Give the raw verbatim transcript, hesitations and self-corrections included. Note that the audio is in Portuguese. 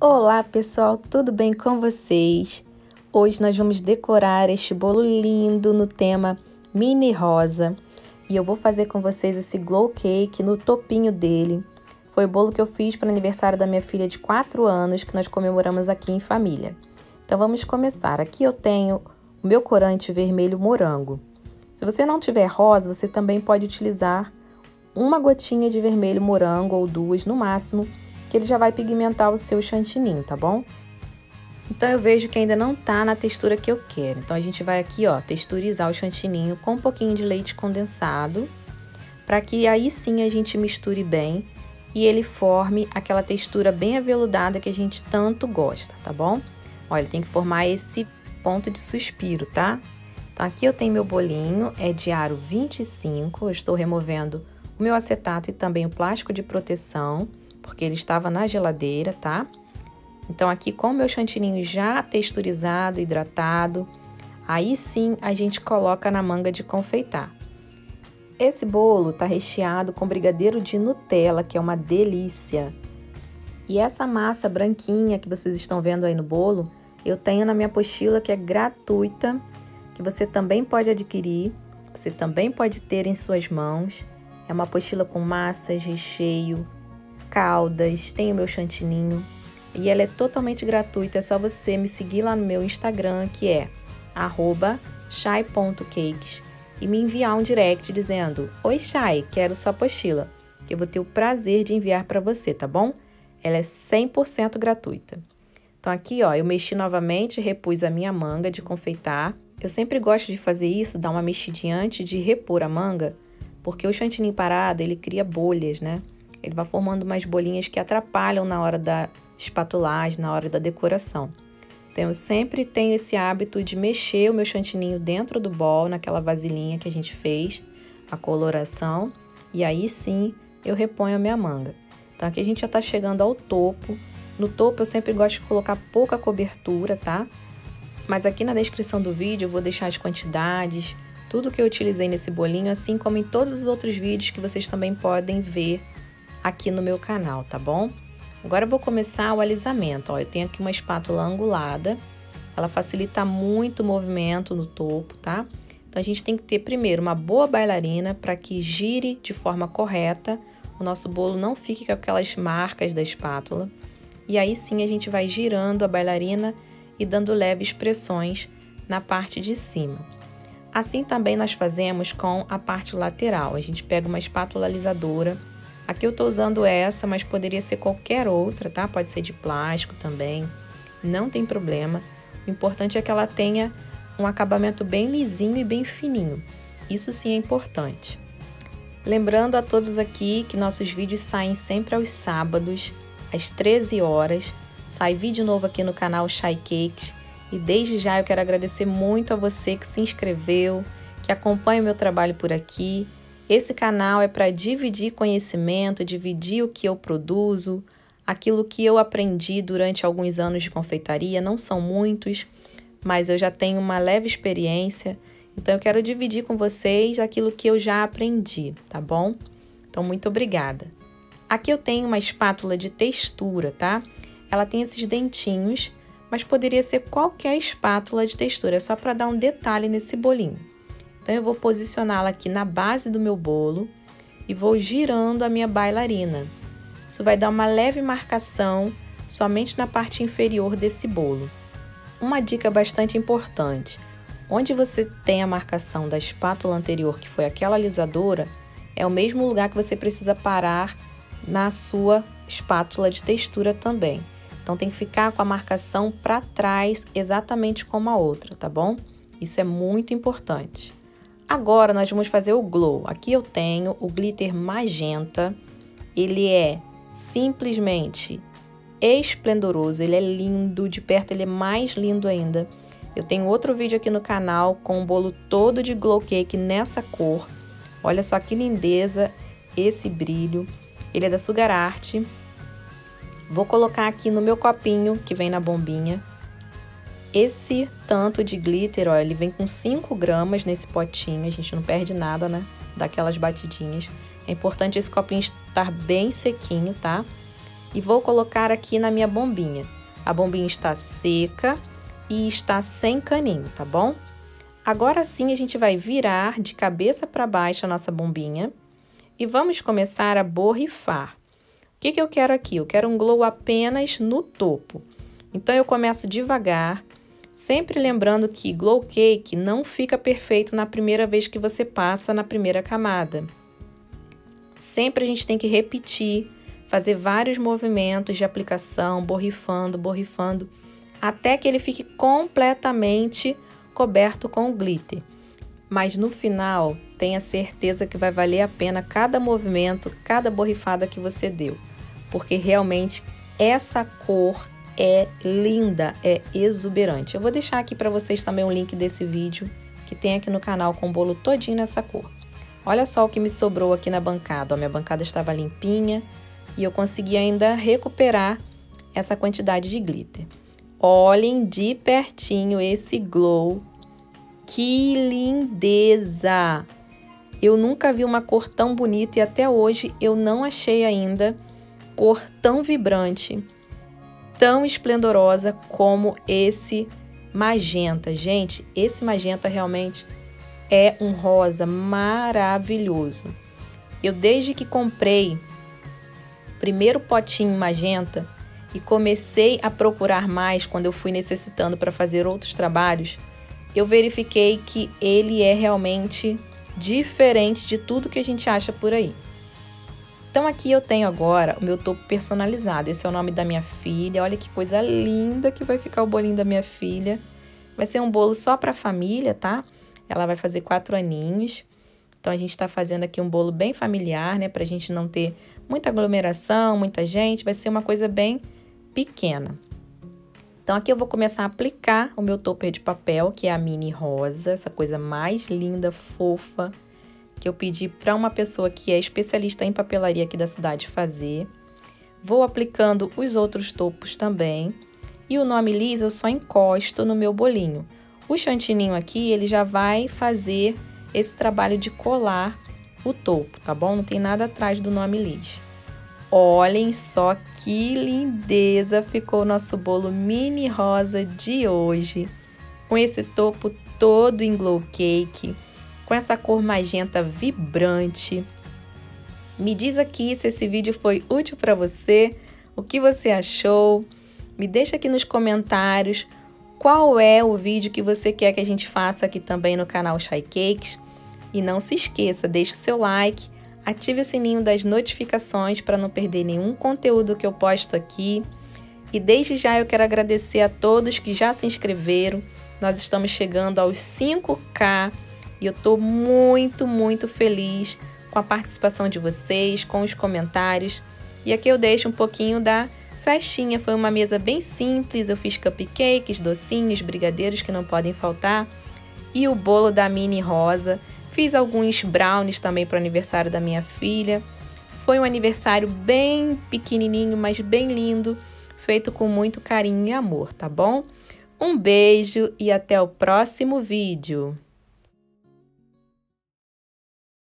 Olá pessoal, tudo bem com vocês? Hoje nós vamos decorar este bolo lindo no tema mini rosa e eu vou fazer com vocês esse glow cake no topinho dele. Foi o bolo que eu fiz para o aniversário da minha filha de quatro anos que nós comemoramos aqui em família. Então vamos começar. Aqui eu tenho o meu corante vermelho morango. Se você não tiver rosa, você também pode utilizar uma gotinha de vermelho morango ou duas no máximo, que ele já vai pigmentar o seu chantininho, tá bom? Então eu vejo que ainda não tá na textura que eu quero. Então a gente vai aqui, ó, texturizar o chantininho com um pouquinho de leite condensado, para que aí sim a gente misture bem e ele forme aquela textura bem aveludada que a gente tanto gosta, tá bom? Olha, ele tem que formar esse ponto de suspiro, tá? Então aqui eu tenho meu bolinho, é de aro vinte e cinco, eu estou removendo o meu acetato e também o plástico de proteção, porque ele estava na geladeira, tá? Então aqui com o meu chantininho já texturizado, hidratado, aí sim a gente coloca na manga de confeitar. Esse bolo tá recheado com brigadeiro de Nutella, que é uma delícia. E essa massa branquinha que vocês estão vendo aí no bolo, eu tenho na minha apostila, que é gratuita, que você também pode adquirir, você também pode ter em suas mãos. É uma apostila com massas, recheio, caldas, tem o meu chantininho e ela é totalmente gratuita, é só você me seguir lá no meu Instagram, que é arroba chay ponto cakes, e me enviar um direct dizendo: oi Chay, quero sua apostila, que eu vou ter o prazer de enviar para você, tá bom? Ela é cem por cento gratuita. Então aqui, ó, eu mexi novamente, repus a minha manga de confeitar. Eu sempre gosto de fazer isso, dar uma mexidinha antes de repor a manga, porque o chantininho parado, ele cria bolhas, né? Ele vai formando umas bolinhas que atrapalham na hora da espatulagem, na hora da decoração. Então, eu sempre tenho esse hábito de mexer o meu chantininho dentro do bol, naquela vasilhinha que a gente fez, a coloração, e aí sim eu reponho a minha manga. Então, aqui a gente já tá chegando ao topo. No topo eu sempre gosto de colocar pouca cobertura, tá? Mas aqui na descrição do vídeo eu vou deixar as quantidades, tudo que eu utilizei nesse bolinho, assim como em todos os outros vídeos que vocês também podem ver aqui no meu canal, tá bom? Agora eu vou começar o alisamento, ó. Eu tenho aqui uma espátula angulada, ela facilita muito o movimento no topo, tá? Então a gente tem que ter primeiro uma boa bailarina para que gire de forma correta, o nosso bolo não fique com aquelas marcas da espátula. E aí sim a gente vai girando a bailarina e dando leves pressões na parte de cima. Assim também nós fazemos com a parte lateral. A gente pega uma espátula alisadora. Aqui eu tô usando essa, mas poderia ser qualquer outra, tá? Pode ser de plástico também, não tem problema. O importante é que ela tenha um acabamento bem lisinho e bem fininho. Isso sim é importante. Lembrando a todos aqui que nossos vídeos saem sempre aos sábados, às treze horas. Sai vídeo novo aqui no canal Chay Cakes. E desde já eu quero agradecer muito a você que se inscreveu, que acompanha o meu trabalho por aqui. Esse canal é para dividir conhecimento, dividir o que eu produzo, aquilo que eu aprendi durante alguns anos de confeitaria. Não são muitos, mas eu já tenho uma leve experiência. Então eu quero dividir com vocês aquilo que eu já aprendi, tá bom? Então muito obrigada. Aqui eu tenho uma espátula de textura, tá? Ela tem esses dentinhos, mas poderia ser qualquer espátula de textura, é só para dar um detalhe nesse bolinho. Então, eu vou posicioná-la aqui na base do meu bolo e vou girando a minha bailarina. Isso vai dar uma leve marcação somente na parte inferior desse bolo. Uma dica bastante importante: onde você tem a marcação da espátula anterior, que foi aquela alisadora, é o mesmo lugar que você precisa parar na sua espátula de textura também. Então, tem que ficar com a marcação para trás, exatamente como a outra, tá bom? Isso é muito importante. Agora, nós vamos fazer o glow. Aqui eu tenho o glitter magenta. Ele é simplesmente esplendoroso, ele é lindo. De perto ele é mais lindo ainda. Eu tenho outro vídeo aqui no canal com um bolo todo de glow cake nessa cor. Olha só que lindeza esse brilho. Ele é da Sugar Art. Vou colocar aqui no meu copinho, que vem na bombinha, esse tanto de glitter, ó, ele vem com cinco gramas nesse potinho, a gente não perde nada, né, daquelas batidinhas. É importante esse copinho estar bem sequinho, tá? e vou colocar aqui na minha bombinha. A bombinha está seca e está sem caninho, tá bom? Agora sim a gente vai virar de cabeça para baixo a nossa bombinha e vamos começar a borrifar. O que que eu quero aqui? Eu quero um glow apenas no topo. Então eu começo devagar, sempre lembrando que glow cake não fica perfeito na primeira vez que você passa na primeira camada. Sempre a gente tem que repetir, fazer vários movimentos de aplicação, borrifando, borrifando, até que ele fique completamente coberto com glitter. Mas no final, tenha certeza que vai valer a pena cada movimento, cada borrifada que você deu, porque realmente essa cor é linda, é exuberante. Eu vou deixar aqui para vocês também um link desse vídeo que tem aqui no canal com o bolo todinho nessa cor. Olha só o que me sobrou aqui na bancada. Ó, minha bancada estava limpinha e eu consegui ainda recuperar essa quantidade de glitter. Olhem de pertinho esse glow. Que lindeza! Eu nunca vi uma cor tão bonita e até hoje eu não achei ainda cor tão vibrante, tão esplendorosa como esse magenta. Gente, esse magenta realmente é um rosa maravilhoso. Eu desde que comprei o primeiro potinho magenta e comecei a procurar mais quando eu fui necessitando para fazer outros trabalhos, eu verifiquei que ele é realmente diferente de tudo que a gente acha por aí. Então aqui eu tenho agora o meu topo personalizado. Esse é o nome da minha filha. Olha que coisa linda que vai ficar o bolinho da minha filha. Vai ser um bolo só para a família, tá? Ela vai fazer quatro aninhos. Então a gente está fazendo aqui um bolo bem familiar, né? Pra gente não ter muita aglomeração, muita gente. Vai ser uma coisa bem pequena. Então aqui eu vou começar a aplicar o meu topper de papel, que é a mini rosa. Essa coisa mais linda, fofa, que eu pedi para uma pessoa que é especialista em papelaria aqui da cidade fazer. Vou aplicando os outros topos também. E o nome Lisa eu só encosto no meu bolinho. O chantininho aqui, ele já vai fazer esse trabalho de colar o topo, tá bom? Não tem nada atrás do nome Liz. Olhem só que lindeza ficou o nosso bolo mini rosa de hoje. Com esse topo todo em glow cake, com essa cor magenta vibrante. Me diz aqui se esse vídeo foi útil para você, o que você achou. Me deixa aqui nos comentários qual é o vídeo que você quer que a gente faça aqui também no canal Shy Cakes. E não se esqueça, deixe o seu like, ative o sininho das notificações para não perder nenhum conteúdo que eu posto aqui. E desde já eu quero agradecer a todos que já se inscreveram. Nós estamos chegando aos cinco K e eu estou muito, muito feliz com a participação de vocês, com os comentários. E aqui eu deixo um pouquinho da festinha. Foi uma mesa bem simples, eu fiz cupcakes, docinhos, brigadeiros que não podem faltar. E o bolo da mini rosa. Fiz alguns brownies também para o aniversário da minha filha. Foi um aniversário bem pequenininho, mas bem lindo, feito com muito carinho e amor, tá bom? Um beijo e até o próximo vídeo!